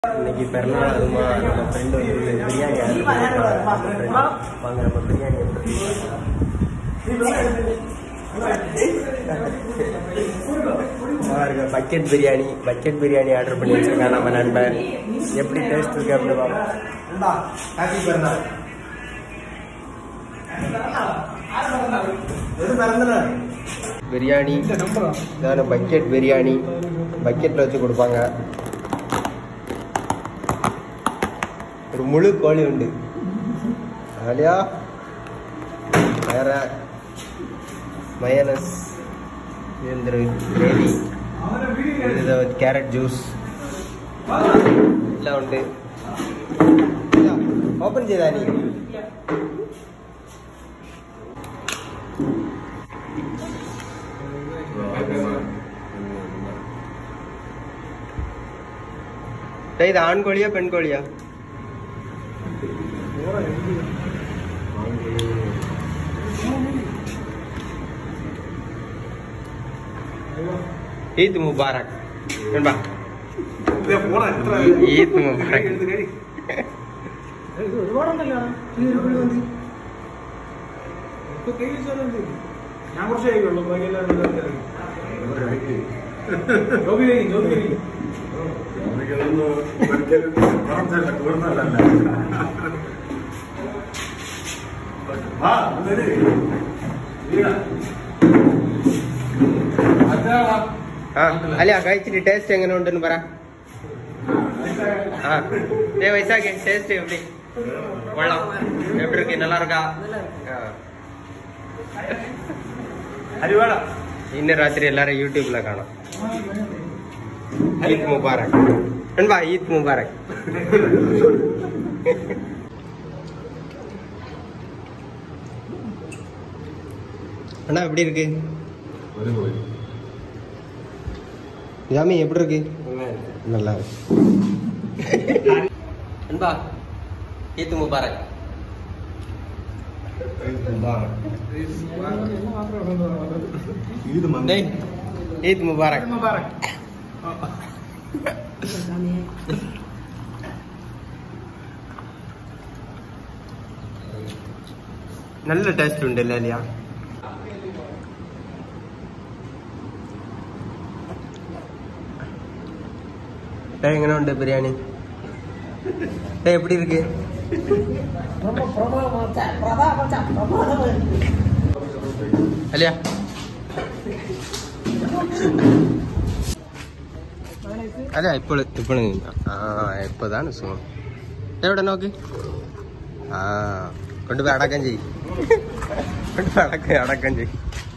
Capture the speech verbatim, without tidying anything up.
இன்னைக்கு பிறநாள் அதுமா நம்ம ஃப்ரெண்டு வந்து பிரியாணி ஆர்டர் பண்ணியிருக்காங்க. வாங்க நம்ம பிரியாணி எப்படி பாருங்க. Bucket biryani bucket biryani order பண்ணி வச்சிருக்காங்க நம்ம நண்பன். எப்படி டேஸ்ட் இருக்கு அப்படின்னு பிரியாணி இதான பக்கெட் பிரியாணி பக்கெட்ல வச்சு கொடுப்பாங்க. ஒரு முழு கோழி உண்டு அலியா. வேற மயனஸ் கிரேவி கேரட் ஜூஸ் எல்லாம் உண்டு. ஓப்பன் செய்தா நீ? இது ஆண் கோழியா பெண் கோழியா? ईद मुबारक ईद मुबारक. അല്ല കഴിച്ചിട്ട് ടേസ്റ്റ് എങ്ങനെ ഉണ്ടെന്ന് പറ. ആ വയസ്സാക്കി ടേസ്റ്റ് எப்படி കൊള്ളാം? எப்படி இருக்கு? நல்லா இருக்கா? ഇന്ന് രാത്രി എല്ലാരും യൂട്യൂബില കാണാം. ഈദ് മുബാറക് അൻപാ, ഈദ് മുബാറക്. அண்ணா எப்படி இருக்கு? ஜாமி எப்படி இருக்கு? நல்லா இருக்கு. அன்பா ஈத் முபாரக். ஈத் முபாரக். நல்ல டேஸ்ட் உண்டு இல்லையா? எങ്ങനെ உண்டு பிரியாணி? எப்படி இருக்கு? അല്ലയാ അല്ല ഇപ്പോൾ ഇപ്പോൾ ആ ഇപ്പോഴാണ് സുഖം. എവിടെ നോക്ക്. ആ കൊണ്ടുപോയി അടക്കം ചെയ്യും. കൊണ്ടുപോയി അടക്കം അടക്കം ചെയ്യും.